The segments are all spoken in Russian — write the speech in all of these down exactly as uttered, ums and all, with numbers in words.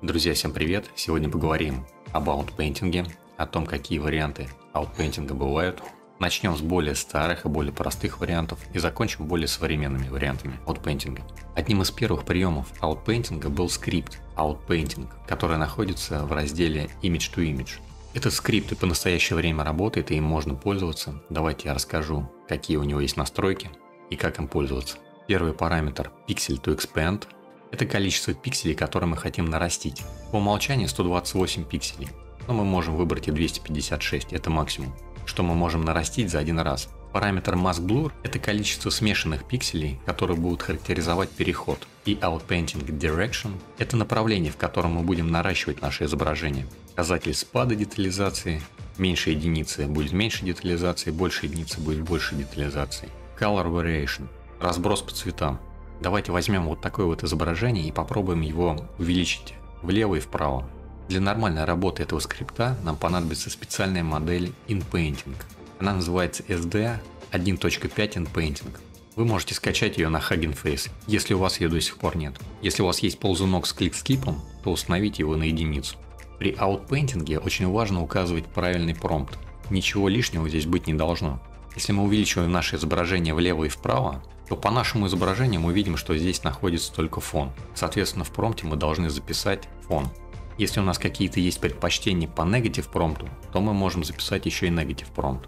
Друзья, всем привет! Сегодня поговорим об аутпейнтинге, о том, какие варианты аутпейнтинга бывают. Начнем с более старых и более простых вариантов и закончим более современными вариантами аутпейнтинга. Одним из первых приемов аутпейнтинга был скрипт Outpainting, который находится в разделе Image to Image. Этот скрипт и по настоящее время работает, и им можно пользоваться. Давайте я расскажу, какие у него есть настройки и как им пользоваться. Первый параметр Pixel to Expand. Это количество пикселей, которые мы хотим нарастить. По умолчанию сто двадцать восемь пикселей, но мы можем выбрать и двести пятьдесят шесть, это максимум, что мы можем нарастить за один раз. Параметр Mask Blur – это количество смешанных пикселей, которые будут характеризовать переход. И Outpainting Direction – это направление, в котором мы будем наращивать наше изображение. Показатель спада детализации, меньше единицы будет меньше детализации, больше единицы будет больше детализации. Color Variation – разброс по цветам. Давайте возьмем вот такое вот изображение и попробуем его увеличить влево и вправо. Для нормальной работы этого скрипта нам понадобится специальная модель InPainting. Она называется эс ди один точка пять InPainting. Вы можете скачать ее на Hugging Face, если у вас ее до сих пор нет. Если у вас есть ползунок с кликскипом, то установите его на единицу. При аутпейнтинге очень важно указывать правильный промпт. Ничего лишнего здесь быть не должно. Если мы увеличиваем наше изображение влево и вправо, то по нашему изображению мы видим, что здесь находится только фон. Соответственно, в промпте мы должны записать фон. Если у нас какие-то есть предпочтения по negative промпту, то мы можем записать еще и negative prompt.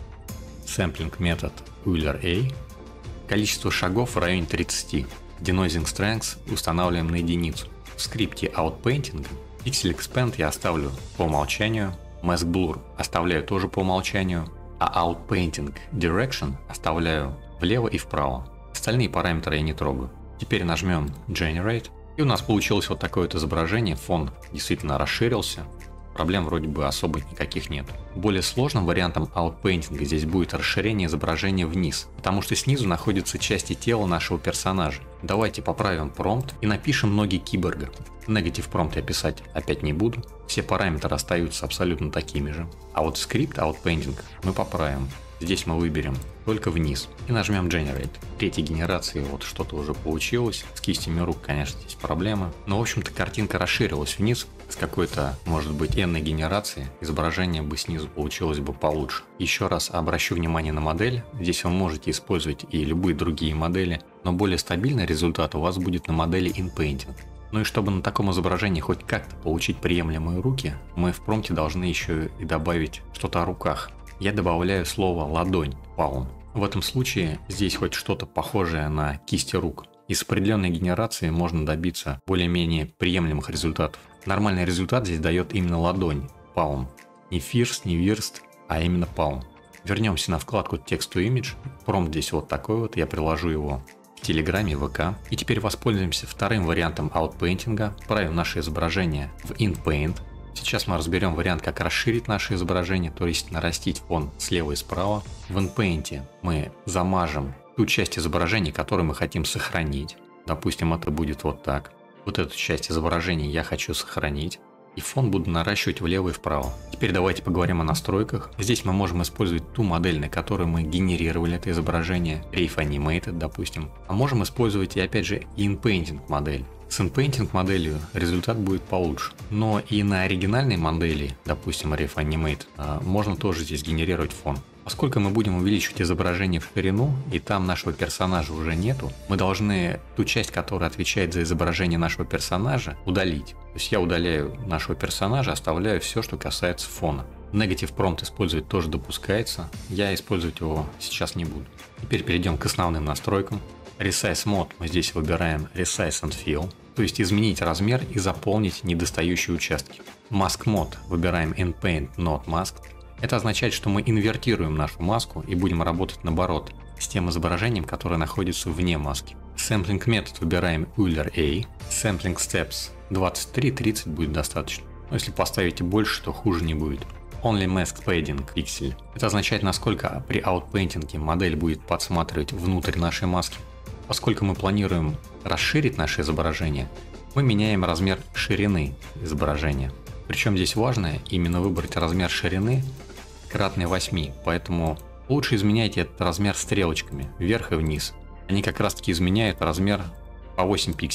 Sampling метод Euler-A. Количество шагов в районе тридцати. Denoising Strength устанавливаем на единицу. В скрипте Outpainting Pixel Expand я оставлю по умолчанию. Mask Blur оставляю тоже по умолчанию. А Outpainting Direction оставляю влево и вправо. Остальные параметры я не трогаю. Теперь нажмем Generate. И у нас получилось вот такое вот изображение. Фон действительно расширился. Проблем вроде бы особо никаких нет. Более сложным вариантом аутпейнтинга здесь будет расширение изображения вниз, потому что снизу находятся части тела нашего персонажа. Давайте поправим промпт и напишем ноги киборга. Negative prompt я писать опять не буду. Все параметры остаются абсолютно такими же. А вот скрипт Outpainting мы поправим. Здесь мы выберем только вниз и нажмем Generate. Третьей генерации вот что-то уже получилось. С кистями рук, конечно, здесь проблемы. Но, в общем-то, картинка расширилась вниз. С какой-то, может быть, n-ной генерации изображение бы снизу получилось бы получше. Еще раз обращу внимание на модель. Здесь вы можете использовать и любые другие модели, но более стабильный результат у вас будет на модели InPainting. Ну и чтобы на таком изображении хоть как-то получить приемлемые руки, мы в промпте должны еще и добавить что-то о руках. Я добавляю слово ладонь, palm. В этом случае здесь хоть что-то похожее на кисти рук. И с определенной генерацией можно добиться более-менее приемлемых результатов. Нормальный результат здесь дает именно ладонь, palm. Не first, не worst, а именно palm. Вернемся на вкладку Text to Image. Промпт здесь вот такой вот, я приложу его в Телеграме, в ВК. И теперь воспользуемся вторым вариантом аутпейнтинга. Правим наше изображение в InPaint. Сейчас мы разберем вариант, как расширить наше изображение, то есть нарастить фон слева и справа. В InPaint мы замажем ту часть изображения, которую мы хотим сохранить. Допустим, это будет вот так. Вот эту часть изображения я хочу сохранить. И фон буду наращивать влево и вправо. Теперь давайте поговорим о настройках. Здесь мы можем использовать ту модель, на которой мы генерировали это изображение. Rave Animated, допустим. А можем использовать и опять же InPainting модель. С InPainting моделью результат будет получше. Но и на оригинальной модели, допустим, Rave Animated, можно тоже здесь генерировать фон. Поскольку мы будем увеличивать изображение в ширину, и там нашего персонажа уже нету, мы должны ту часть, которая отвечает за изображение нашего персонажа, удалить. То есть я удаляю нашего персонажа, оставляю все, что касается фона. Negative Prompt использовать тоже допускается, я использовать его сейчас не буду. Теперь перейдем к основным настройкам. Resize Mode мы здесь выбираем Resize and Fill, то есть изменить размер и заполнить недостающие участки. Mask Mode выбираем InPaint Not Masked. Это означает, что мы инвертируем нашу маску и будем работать наоборот, с тем изображением, которое находится вне маски. Sampling метод выбираем Euler-A. Sampling Steps двадцать три тридцать будет достаточно. Но если поставите больше, то хуже не будет. Only Masked Padding Pixel. Это означает, насколько при аутпейнтинге модель будет подсматривать внутрь нашей маски. Поскольку мы планируем расширить наше изображение, мы меняем размер ширины изображения. Причем здесь важно именно выбрать размер ширины кратный восьми, поэтому лучше изменяйте этот размер стрелочками вверх и вниз. Они как раз таки изменяют размер по восемь пикселей.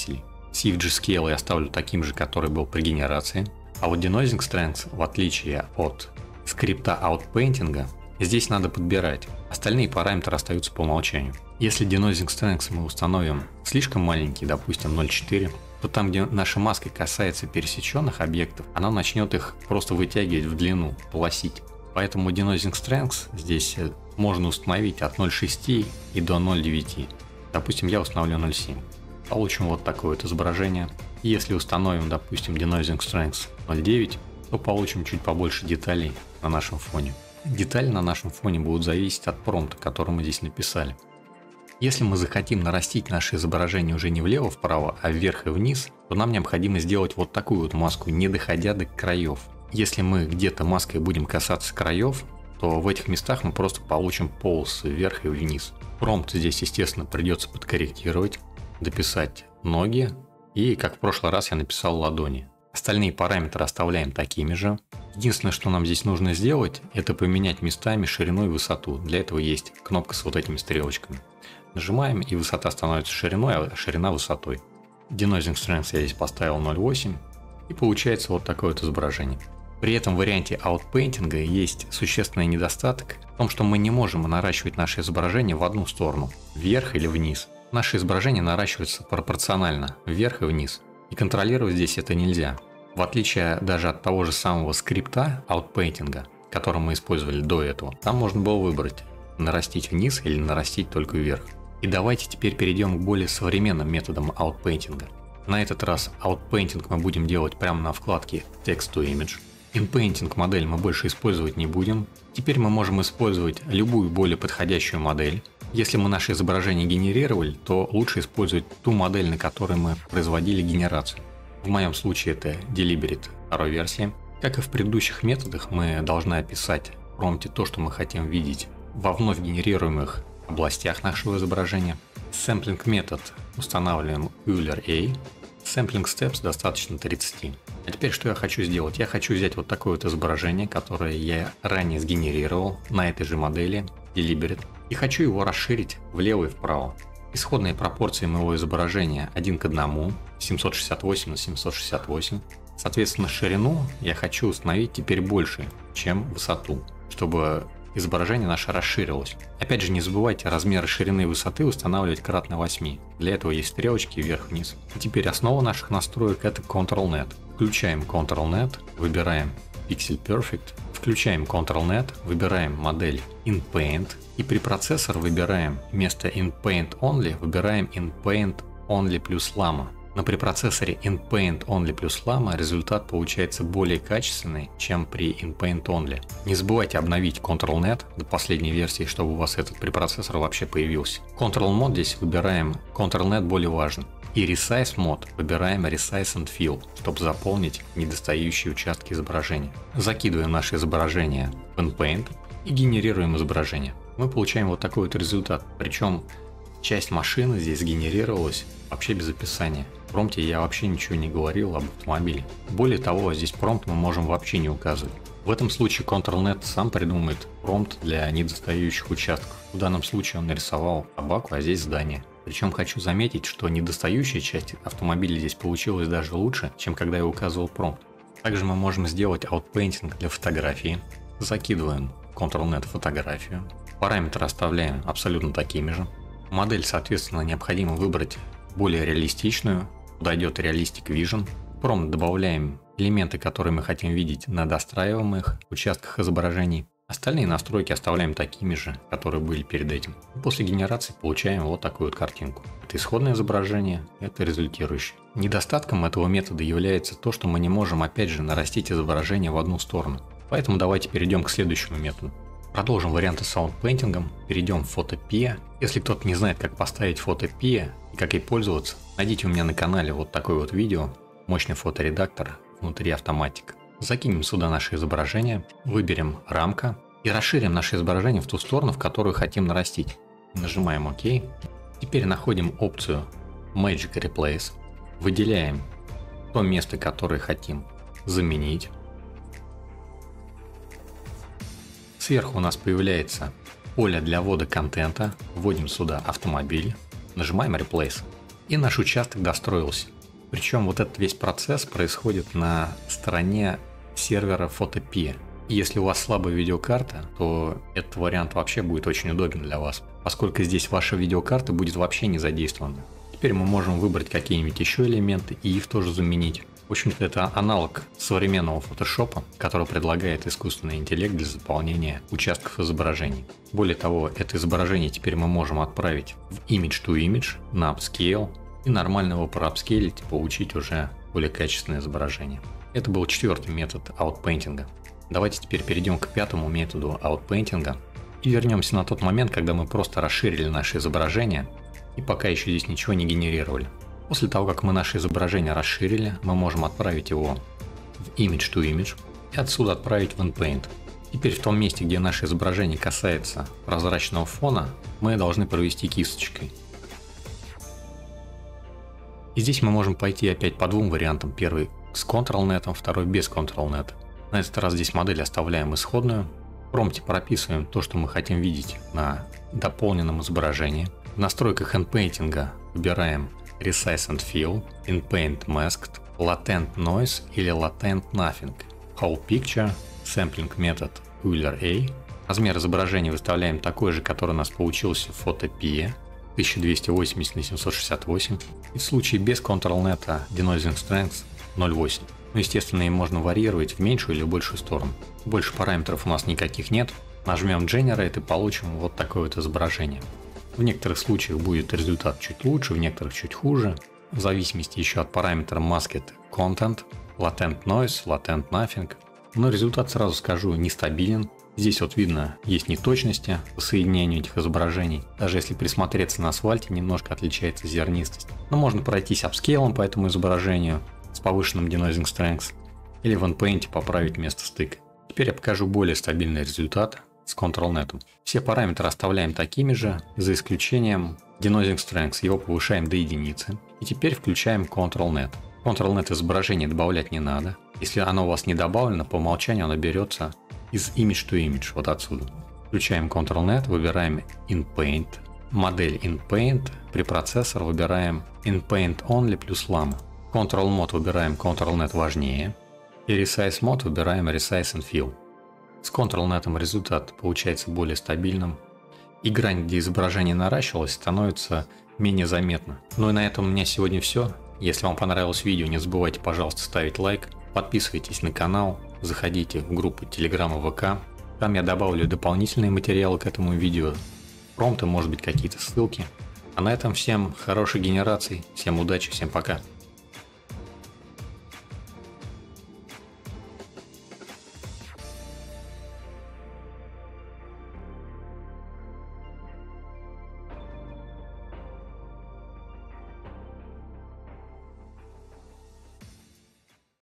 си эф джи Scale я оставлю таким же, который был при генерации. А вот Denoising Strength, в отличие от скрипта Outpainting, здесь надо подбирать. Остальные параметры остаются по умолчанию. Если Denoising Strength мы установим слишком маленький, допустим ноль целых четыре десятых, то там, где наша маска касается пересеченных объектов, она начнет их просто вытягивать в длину, полосить. Поэтому Denoising Strength здесь можно установить от ноль целых шесть десятых и до ноль целых девять десятых. Допустим, я установлю ноль целых семь десятых. Получим вот такое вот изображение. И если установим, допустим, Denoising Strength ноль целых девять десятых, то получим чуть побольше деталей на нашем фоне. Детали на нашем фоне будут зависеть от промпта, который мы здесь написали. Если мы захотим нарастить наше изображение уже не влево-вправо, а вверх и вниз, то нам необходимо сделать вот такую вот маску, не доходя до краев. Если мы где-то маской будем касаться краев, то в этих местах мы просто получим полосы вверх и вниз. Промпт здесь, естественно, придется подкорректировать, дописать ноги и, как в прошлый раз, я написал ладони. Остальные параметры оставляем такими же. Единственное, что нам здесь нужно сделать, это поменять местами ширину и высоту. Для этого есть кнопка с вот этими стрелочками. Нажимаем, и высота становится шириной, а ширина высотой. Denoising Strength я здесь поставил ноль целых восемь десятых, и получается вот такое вот изображение. При этом в варианте Outpainting есть существенный недостаток в том, что мы не можем наращивать наше изображение в одну сторону, вверх или вниз. Наше изображение наращивается пропорционально, вверх и вниз. И контролировать здесь это нельзя. В отличие даже от того же самого скрипта Outpainting, который мы использовали до этого, там можно было выбрать нарастить вниз или нарастить только вверх. И давайте теперь перейдем к более современным методам Outpainting. На этот раз Outpainting мы будем делать прямо на вкладке Text to Image. Inpainting модель мы больше использовать не будем. Теперь мы можем использовать любую более подходящую модель. Если мы наше изображение генерировали, то лучше использовать ту модель, на которой мы производили генерацию. В моем случае это Deliberate второй версии. Как и в предыдущих методах, мы должны описать в промпте то, что мы хотим видеть во вновь генерируемых областях нашего изображения. Sampling метод устанавливаем Euler A. Sampling Steps достаточно тридцать. А теперь что я хочу сделать? Я хочу взять вот такое вот изображение, которое я ранее сгенерировал на этой же модели Deliberate, и хочу его расширить влево и вправо. Исходные пропорции моего изображения один к одному, семьсот шестьдесят восемь на семьсот шестьдесят восемь. Соответственно, ширину я хочу установить теперь больше, чем высоту, чтобы изображение наше расширилось. Опять же, не забывайте размеры ширины и высоты устанавливать кратно восьми. Для этого есть стрелочки вверх-вниз. И теперь основа наших настроек — это Control Net. Включаем Control Net, выбираем Pixel Perfect, включаем Control Net, выбираем модель InPaint, и при процессор выбираем вместо InPaint Only, выбираем InPaint Only плюс Llama. Но при процессоре InPaint Only плюс Llama результат получается более качественный, чем при InPaint Only. Не забывайте обновить Control Net до последней версии, чтобы у вас этот препроцессор вообще появился. Control Mode здесь выбираем Control Net более важен. И Resize Mode выбираем Resize and Fill, чтобы заполнить недостающие участки изображения. Закидываем наше изображение в InPaint и генерируем изображение. Мы получаем вот такой вот результат. Причем часть машины здесь сгенерировалась вообще без описания. В промпте я вообще ничего не говорил об автомобиле. Более того, здесь промпт мы можем вообще не указывать. В этом случае Control Net сам придумает промпт для недостающих участков. В данном случае он нарисовал собаку, а здесь здание. Причем хочу заметить, что недостающая часть автомобиля здесь получилась даже лучше, чем когда я указывал промпт. Также мы можем сделать Outpainting для фотографии. Закидываем Control Net фотографию. Параметры оставляем абсолютно такими же. Модель, соответственно, необходимо выбрать более реалистичную. Подойдет Realistic Vision. В промпт добавляем элементы, которые мы хотим видеть на достраиваемых участках изображений. Остальные настройки оставляем такими же, которые были перед этим. После генерации получаем вот такую вот картинку. Это исходное изображение, это результирующее. Недостатком этого метода является то, что мы не можем опять же нарастить изображение в одну сторону. Поэтому давайте перейдем к следующему методу. Продолжим варианты с Outpainting, перейдем в Photopea. Если кто-то не знает, как поставить Photopea и как ей пользоваться, найдите у меня на канале вот такое вот видео, мощный фоторедактор внутри автоматик. Закинем сюда наше изображение, выберем рамка и расширим наше изображение в ту сторону, в которую хотим нарастить. Нажимаем ОК. Теперь находим опцию Magic Replace, выделяем то место, которое хотим заменить. Сверху у нас появляется поле для ввода контента, вводим сюда автомобиль, нажимаем Replace, и наш участок достроился. Причем вот этот весь процесс происходит на стороне сервера Photopea. И если у вас слабая видеокарта, то этот вариант вообще будет очень удобен для вас, поскольку здесь ваша видеокарта будет вообще не задействована. Теперь мы можем выбрать какие-нибудь еще элементы и их тоже заменить. В общем-то, это аналог современного Photoshop, который предлагает искусственный интеллект для заполнения участков изображений. Более того, это изображение теперь мы можем отправить в Image to Image на Upscale и нормально его проапскейлить и получить уже более качественное изображение. Это был четвертый метод аутпейнтинга. Давайте теперь перейдем к пятому методу аутпейнтинга и вернемся на тот момент, когда мы просто расширили наше изображение и пока еще здесь ничего не генерировали. После того, как мы наше изображение расширили, мы можем отправить его в Image to Image и отсюда отправить в InPaint. Теперь в том месте, где наше изображение касается прозрачного фона, мы должны провести кисточкой. И здесь мы можем пойти опять по двум вариантам. Первый с CTRL-нет, второй без CTRL-нет. На этот раз здесь модель оставляем исходную. В промпте прописываем то, что мы хотим видеть на дополненном изображении. В настройках инпейнтинга выбираем Resize and Fill, InPaint Masked, Latent Noise или Latent Nothing, Whole Picture, Sampling метод Euler A. Размер изображения выставляем такой же, который у нас получился в Photopea, тысяча двести восемьдесят на семьсот шестьдесят восемь. И в случае без CTRL-нет Denoising Strength ноль целых восемь. Ну, естественно, им можно варьировать в меньшую или большую сторону. Больше параметров у нас никаких нет. Нажмем Generate и получим вот такое вот изображение. В некоторых случаях будет результат чуть лучше, в некоторых чуть хуже. В зависимости еще от параметра Masked Content, Latent Noise, Latent Nothing. Но результат, сразу скажу, нестабилен. Здесь вот видно, есть неточности по соединению этих изображений. Даже если присмотреться на асфальте, немножко отличается зернистость. Но можно пройтись апскейлом по этому изображению с повышенным Denoising Strength или в InPaint поправить место стыка. Теперь я покажу более стабильный результат с CTRL-нет. Все параметры оставляем такими же, за исключением Denoising Strength, его повышаем до единицы. И теперь включаем CTRL-нет. CTRL-нет изображение добавлять не надо. Если оно у вас не добавлено, по умолчанию оно берется из Image to Image, вот отсюда. Включаем CTRL-нет, выбираем InPaint, модель InPaint, при процессор выбираем InPaint Only плюс Llama. Ctrl-мод выбираем CTRL-нет важнее. И Resize мод выбираем Resize and Fill. С CTRL-нет результат получается более стабильным. И грань, где изображение наращивалось, становится менее заметна. Ну и на этом у меня сегодня все. Если вам понравилось видео, не забывайте, пожалуйста, ставить лайк. Подписывайтесь на канал. Заходите в группу Telegram и ВК. Там я добавлю дополнительные материалы к этому видео. Промпты, может быть, какие-то ссылки. А на этом всем хорошей генерации. Всем удачи, всем пока.